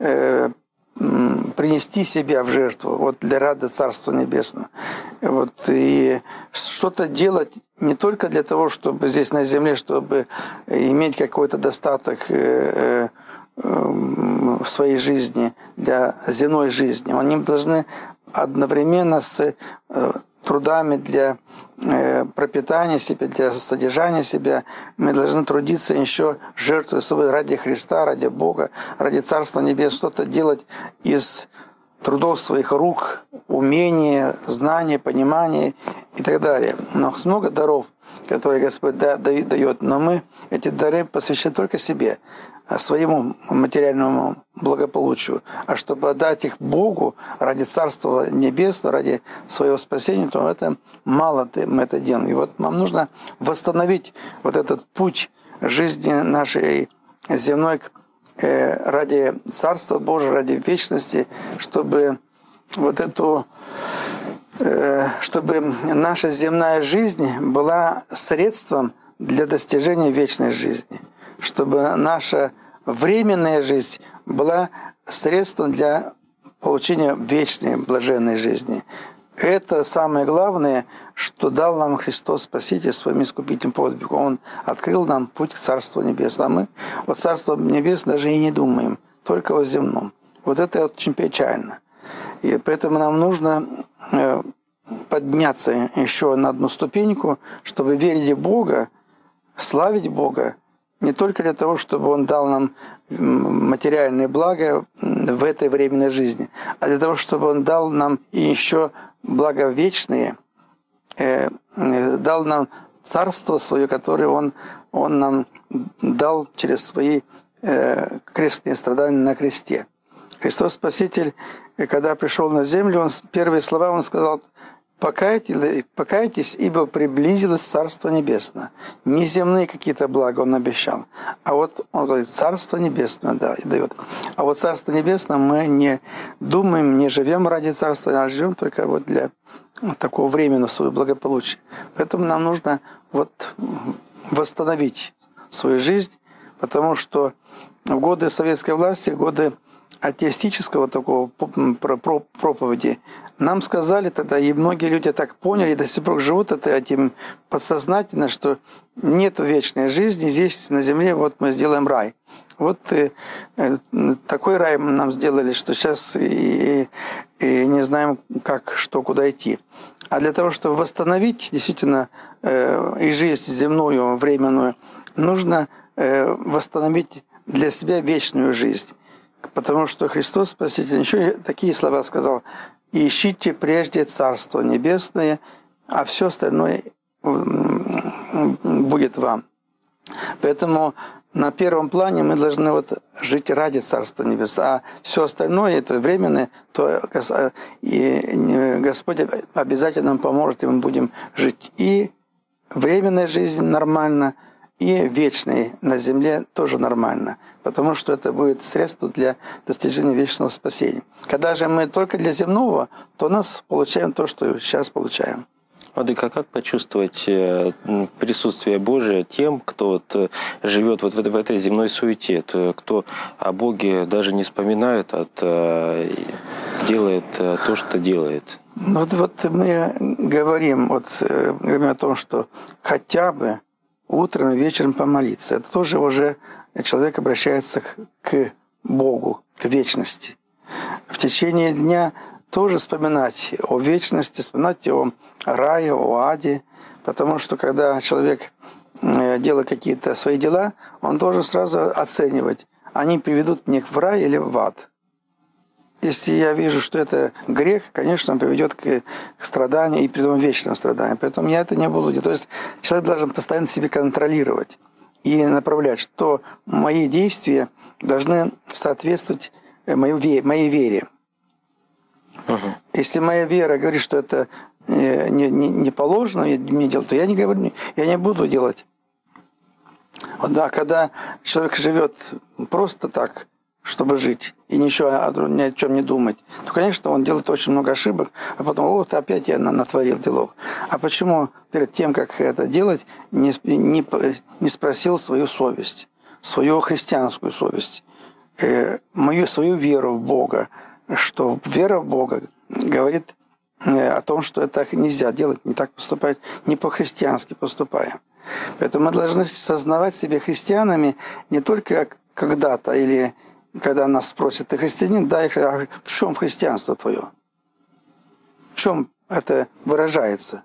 принести себя в жертву вот, для рады Царства Небесного. Вот, и что-то делать не только для того, чтобы здесь на земле, чтобы иметь какой-то достаток в своей жизни, для земной жизни. Они должны одновременно с трудами для пропитания себя, для содержания себя, мы должны трудиться еще, жертвуя собой ради Христа, ради Бога, ради Царства Небесного, что-то делать из трудов своих рук, умения, знания, понимания и так далее. Но много даров, которые Господь дает, но мы эти дары посвящаем только себе, своему материальному благополучию, а чтобы отдать их Богу ради Царства Небесного, ради своего спасения, то это мало мы это делаем. И вот нам нужно восстановить вот этот путь жизни нашей земной ради Царства Божьего, ради вечности, чтобы вот эту, чтобы наша земная жизнь была средством для достижения вечной жизни, чтобы наша временная жизнь была средством для получения вечной блаженной жизни. Это самое главное, что дал нам Христос Спаситель своим искупительным подвигом. Он открыл нам путь к Царству Небесному. А мы о Царстве Небесном даже и не думаем, только о земном. Вот это очень печально. И поэтому нам нужно подняться еще на одну ступеньку, чтобы верить в Бога, славить Бога, не только для того, чтобы Он дал нам материальные блага в этой временной жизни, а для того, чтобы Он дал нам и еще блага вечные, э, э, дал нам Царство Свое, которое Он, он нам дал через свои э, крестные страдания на кресте. Христос Спаситель, когда пришел на землю, он, первые слова Он сказал: «Покайтесь, покайтесь, ибо приблизилось Царство Небесное». Не земные какие-то блага Он обещал, а вот Он говорит, Царство Небесное да, и дает. А вот Царство Небесное мы не думаем, не живем ради Царства, а живем только вот для такого временного своего благополучия. Поэтому нам нужно вот восстановить свою жизнь, потому что в годы советской власти, годы атеистического такого проповеди, нам сказали тогда, и многие люди так поняли, и до сих пор живут это этим подсознательно, что нет вечной жизни, здесь на земле вот мы сделаем рай. Вот и, и, такой рай нам сделали, что сейчас и, и не знаем, как, что, куда идти. А для того, чтобы восстановить действительно э, и жизнь земную, временную, нужно э, восстановить для себя вечную жизнь. Потому что Христос Спаситель еще такие слова сказал: «Ищите прежде Царство Небесное, а все остальное будет вам». Поэтому на первом плане мы должны вот жить ради Царства Небесного, а все остальное, это временное, то и Господь обязательно нам поможет, и мы будем жить и временной жизнью нормально, и вечной на земле тоже нормально, потому что это будет средство для достижения вечного спасения. Когда же мы только для земного, то у нас получаем то, что сейчас получаем. Владыка, как почувствовать присутствие Божие тем, кто вот живет вот в этой земной суете, кто о Боге даже не вспоминает, а делает то, что делает? Вот, вот мы говорим, вот, говорим о том, что хотя бы утром и вечером помолиться. Это тоже уже человек обращается к Богу, к вечности. В течение дня тоже вспоминать о вечности, вспоминать о рае, о аде, потому что когда человек делает какие-то свои дела, он должен сразу оценивать, они приведут меня в рай или в ад. Если я вижу, что это грех, конечно, он приведет к, к страданию и притом вечным страданиям. Поэтому я это не буду делать. То есть человек должен постоянно себя контролировать и направлять, что мои действия должны соответствовать моей вере. Uh-huh. Если моя вера говорит, что это не, не, не положено мне делать, то я не говорю, я не буду делать. Да, когда человек живет просто так, чтобы жить, и ничего, ни о чем не думать, то, конечно, он делает очень много ошибок, а потом, вот опять я натворил делов. А почему перед тем, как это делать, не, не, не спросил свою совесть, свою христианскую совесть, э, мою свою веру в Бога, что вера в Бога говорит о том, что это так нельзя делать, не так поступать, не по-христиански поступаем. Поэтому мы должны сознавать себя христианами не только когда-то, или когда нас спросят, ты христианин? Да, а в чем христианство твое? В чем это выражается?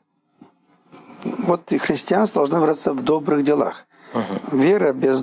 Вот и христианство должно выражаться в добрых делах. Uh-huh. Вера без,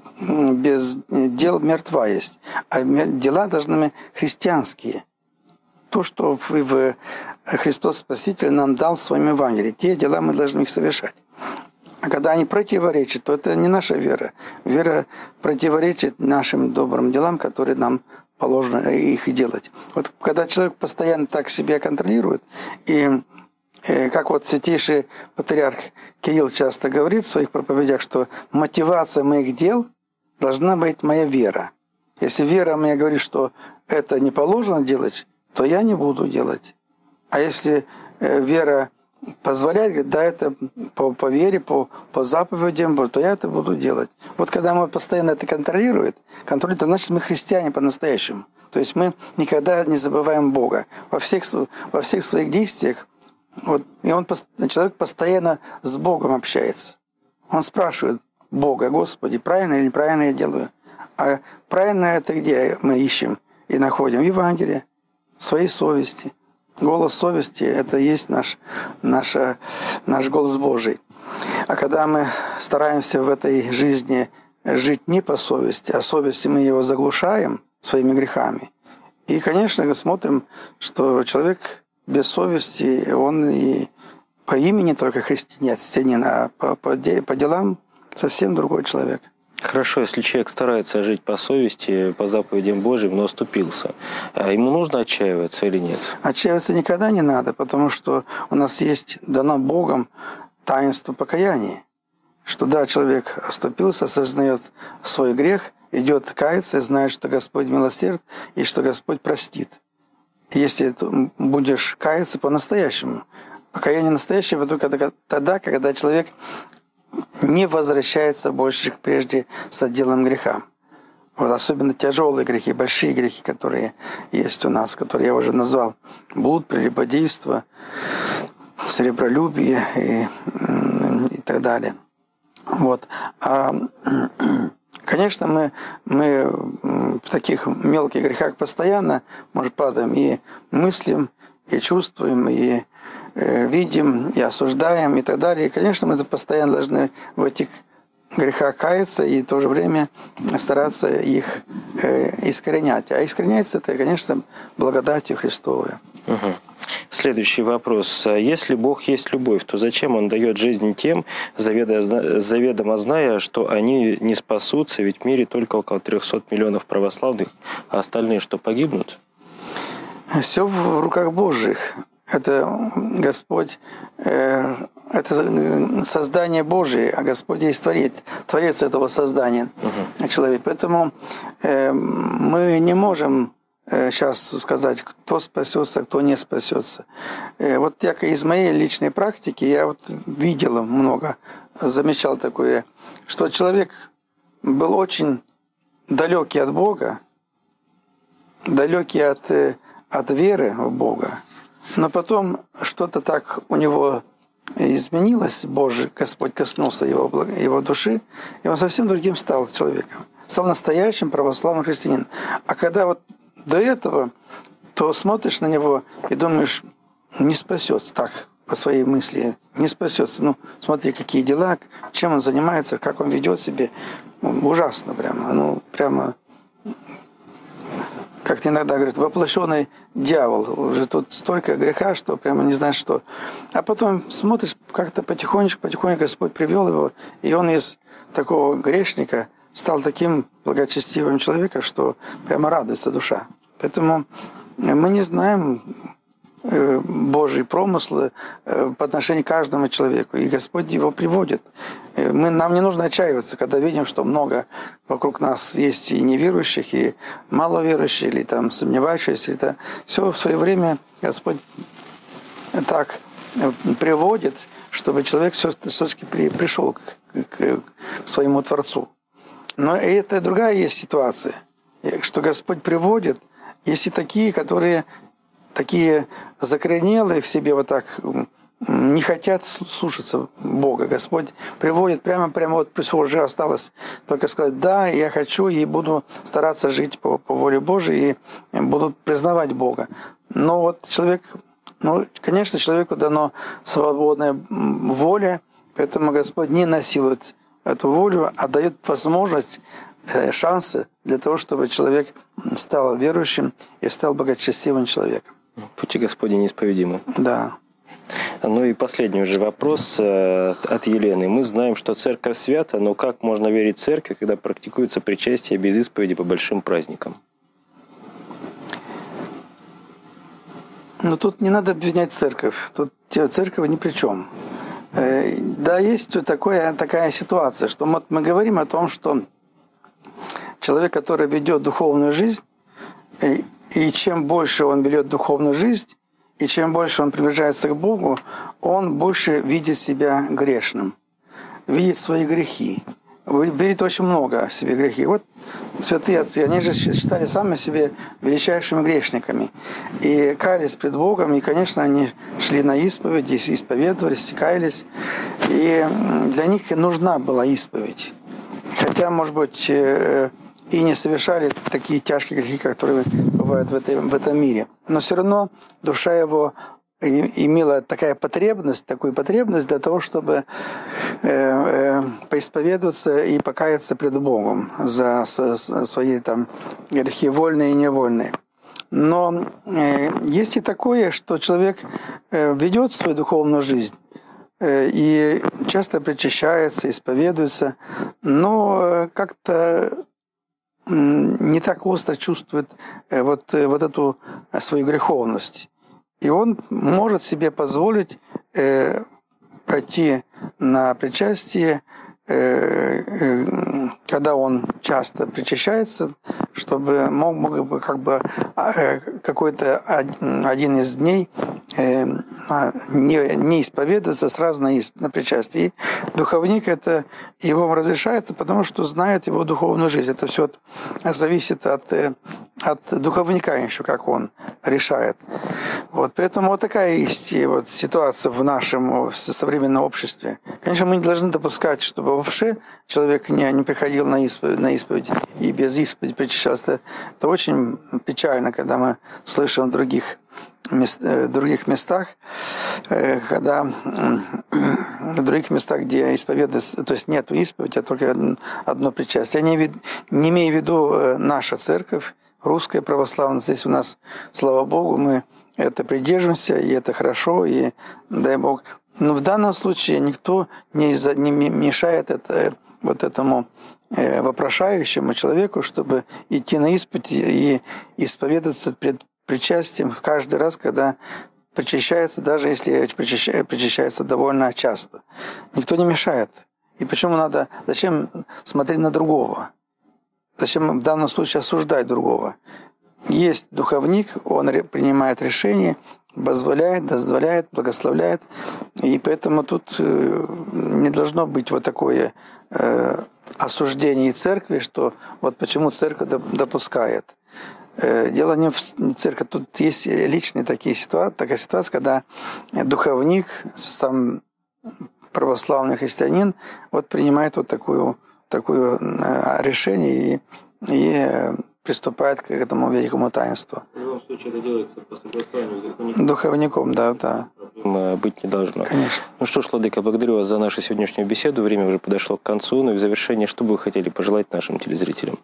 без дел мертва есть, а дела должны быть христианские. То, что в, в Христос Спаситель нам дал в своем Евангелии, те дела мы должны их совершать. А когда они противоречат, то это не наша вера. Вера противоречит нашим добрым делам, которые нам положено их делать. Вот когда человек постоянно так себя контролирует, и как вот святейший патриарх Кирилл часто говорит в своих проповедях, что мотивация моих дел должна быть моя вера. Если вера моя говорит, что это не положено делать, то я не буду делать. А если вера позволяет, говорит, да, это по, по вере, по, по заповедям, то я это буду делать. Вот когда мы постоянно это контролируем, контролируем, то значит мы христиане по-настоящему. То есть мы никогда не забываем Бога. Во всех, во всех своих действиях, вот, и он, человек постоянно с Богом общается. Он спрашивает Бога: Господи, правильно или неправильно я делаю? А правильно это где мы ищем и находим? В Евангелии, в своей совести. Голос совести – это и есть наш, наша, наш голос Божий. А когда мы стараемся в этой жизни жить не по совести, а совести мы его заглушаем своими грехами. И, конечно, мы смотрим, что человек без совести, он и по имени только христианин, а по, по, по делам совсем другой человек. Хорошо, если человек старается жить по совести, по заповедям Божьим, но оступился, ему нужно отчаиваться или нет? Отчаиваться никогда не надо, потому что у нас есть дано Богом таинство покаяния. Что да, человек оступился, осознает свой грех, идет каяться и знает, что Господь милосерд и что Господь простит. Если ты будешь каяться по-настоящему. Покаяние настоящее только тогда, когда человек не возвращается больше к прежде соделанным грехам. Вот особенно тяжелые грехи, большие грехи, которые есть у нас, которые я уже назвал. Блуд, прелюбодейство, сребролюбие и, и так далее. Вот. А, конечно, мы, мы в таких мелких грехах постоянно, может, падаем и мыслим, и чувствуем, и э, видим, и осуждаем, и так далее. И, конечно, мы постоянно должны в этих грехах каяться и в то же время стараться их э, искоренять. А искореняется это, конечно, благодатью Христовой. Угу. Следующий вопрос. Если Бог есть любовь, то зачем Он дает жизнь тем, заведомо зная, что они не спасутся, ведь в мире только около трехсот миллионов православных, а остальные что, погибнут? Все в руках Божьих. Это Господь, э, это создание Божие, а Господь есть Творец, Творец этого создания, uh-huh. человек. Поэтому э, мы не можем сейчас сказать, кто спасется, кто не спасется. Вот я из моей личной практики, я вот видел много, замечал такое, что человек был очень далекий от Бога, далекий от, от веры в Бога, но потом что-то так у него изменилось, Божий, Господь коснулся его, его души, и он совсем другим стал человеком. Стал настоящим православным христианином. А когда вот до этого, то смотришь на него и думаешь, не спасется так, по своей мысли, не спасется. Ну, смотри, какие дела, чем он занимается, как он ведет себя. Ужасно прямо. Ну, прямо, как-то иногда говорят, воплощенный дьявол. Уже тут столько греха, что прямо не знаешь что. А потом смотришь, как-то потихонечку, потихонечку Господь привел его, и он из такого грешника стал таким благочестивым человеком, что прямо радуется душа. Поэтому мы не знаем Божьи промыслы по отношению к каждому человеку, и Господь его приводит. Мы, нам не нужно отчаиваться, когда видим, что много вокруг нас есть и неверующих, и маловерующих, или там сомневающихся. Это все в свое время Господь так приводит, чтобы человек все-таки пришел к, к, к своему Творцу. Но это другая есть ситуация, что Господь приводит. Есть и такие, которые такие закоренелые в себе вот так не хотят слушаться Бога. Господь приводит прямо, прямо вот пусть уже осталось только сказать, да, я хочу и буду стараться жить по, по воле Божией и буду признавать Бога. Но вот человек, ну, конечно, человеку дано свободная воля, поэтому Господь не насилует эту волю, а дает возможность, шансы для того, чтобы человек стал верующим и стал благочестивым человеком. Пути Господни неисповедимы. Да. Ну и последний уже вопрос от Елены. Мы знаем, что церковь свята, но как можно верить церкви, когда практикуется причастие без исповеди по большим праздникам? Ну тут не надо обвинять церковь. Тут церковь ни при чем. Да, есть такое, такая ситуация, что вот мы говорим о том, что человек, который ведет духовную жизнь, и, и чем больше он ведет духовную жизнь, и чем больше он приближается к Богу, он больше видит себя грешным, видит свои грехи, видит очень много себе грехи. Вот святые отцы, они же считали сами себя величайшими грешниками. И каялись пред Богом, и, конечно, они шли на исповедь, исповедовались, каялись. И для них нужна была исповедь. Хотя, может быть, и не совершали такие тяжкие грехи, которые бывают в, этой, в этом мире. Но все равно душа его имела такая потребность, такую потребность для того, чтобы э, э, поисповедоваться и покаяться пред Богом за свои там грехи вольные и невольные. Но э, есть и такое, что человек э, ведет свою духовную жизнь э, и часто причащается, исповедуется, но э, как-то не так остро чувствует э, вот, э, вот эту свою греховность. И он может себе позволить э, пойти на причастие, э, э, когда он часто причащается, чтобы мог, мог бы как бы э, какой-то один, один из дней э, не, не исповедоваться сразу на, исп, на причастие. И духовник это его разрешается, потому что знает его духовную жизнь. Это все зависит от, от духовника еще, как он решает. Вот, поэтому вот такая есть вот ситуация в нашем современном обществе. Конечно, мы не должны допускать, чтобы вообще человек не, не приходил на исповедь, на исповедь и без исповеди причащался. Это очень печально, когда мы слышим в других, мест, в других местах, когда в других местах, где исповедуется, то есть нет исповеди, а только одно причастие. Я не, не имею в виду наша церковь, русская православная. Здесь у нас, слава Богу, мы это придерживаемся, и это хорошо, и дай Бог. Но в данном случае никто не, не мешает это, вот этому э, вопрошающему человеку, чтобы идти на исповедь и исповедоваться пред причастием каждый раз, когда причащается, даже если причащается довольно часто. Никто не мешает. И почему надо, зачем смотреть на другого? Зачем в данном случае осуждать другого? есть духовник, он принимает решение, позволяет, дозволяет, благословляет. И поэтому тут не должно быть вот такое осуждение церкви, что вот почему церковь допускает. Дело не в церкви, тут есть личные такие ситуации, такая ситуация, когда духовник, сам православный христианин, вот принимает вот такую, такое решение и, и приступает к этому великому таинству. В любом случае это делается по согласованию с духовником. Духовником, да, да. Быть не должно. Конечно. Ну что ж, Владыка, благодарю вас за нашу сегодняшнюю беседу. Время уже подошло к концу. Ну и в завершение, что бы вы хотели пожелать нашим телезрителям?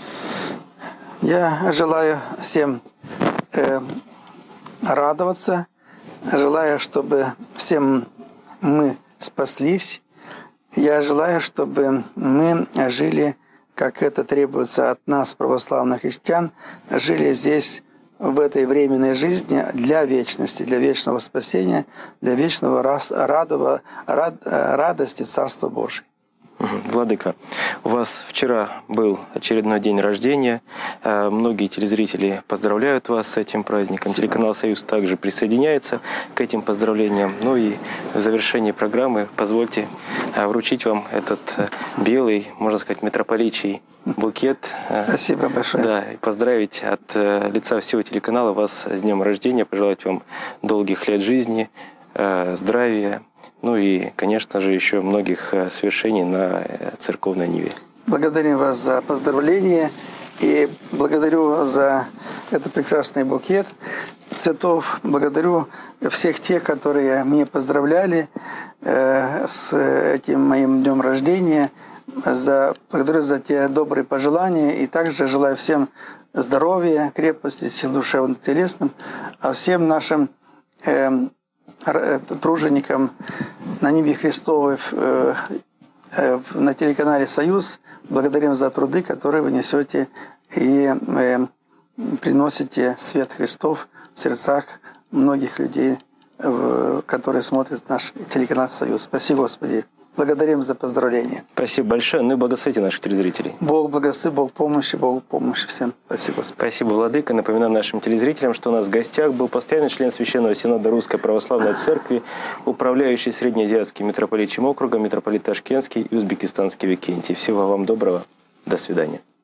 Я желаю всем э, радоваться, желаю, чтобы всем мы спаслись. Я желаю, чтобы мы жили, как это требуется от нас, православных христиан, жили здесь, в этой временной жизни, для вечности, для вечного спасения, для вечного радова, рад, радости Царства Божия. Владыка, у вас вчера был очередной день рождения. Многие телезрители поздравляют вас с этим праздником. Спасибо. Телеканал «Союз» также присоединяется к этим поздравлениям. Ну и в завершении программы позвольте вручить вам этот белый, можно сказать, митрополичий букет. Спасибо большое. Да, и поздравить от лица всего телеканала вас с днем рождения, пожелать вам долгих лет жизни, здравия, ну и, конечно же, еще многих свершений на церковной ниве. Благодарю вас за поздравления и благодарю за этот прекрасный букет цветов. Благодарю всех тех, которые мне поздравляли э, с этим моим днем рождения. За, благодарю за те добрые пожелания и также желаю всем здоровья, крепости, сил душевно-телесным, а всем нашим э, труженикам на ниве Христовой э, э, на телеканале «Союз» благодарим за труды, которые вы несете и э, приносите свет Христов в сердцах многих людей, э, которые смотрят наш телеканал «Союз». Спасибо, Господи. Благодарим за поздравления. Спасибо большое. Ну и благословите наших телезрителей. Бог благослови, Бог помощи, Бог помощи всем. Спасибо, Господи. Спасибо, Владыка. Напоминаю нашим телезрителям, что у нас в гостях был постоянный член Священного Синода Русской Православной Церкви, управляющий Среднеазиатским митрополитчим округом, митрополит Ташкентский и Узбекистанский Викентий. Всего вам доброго. До свидания.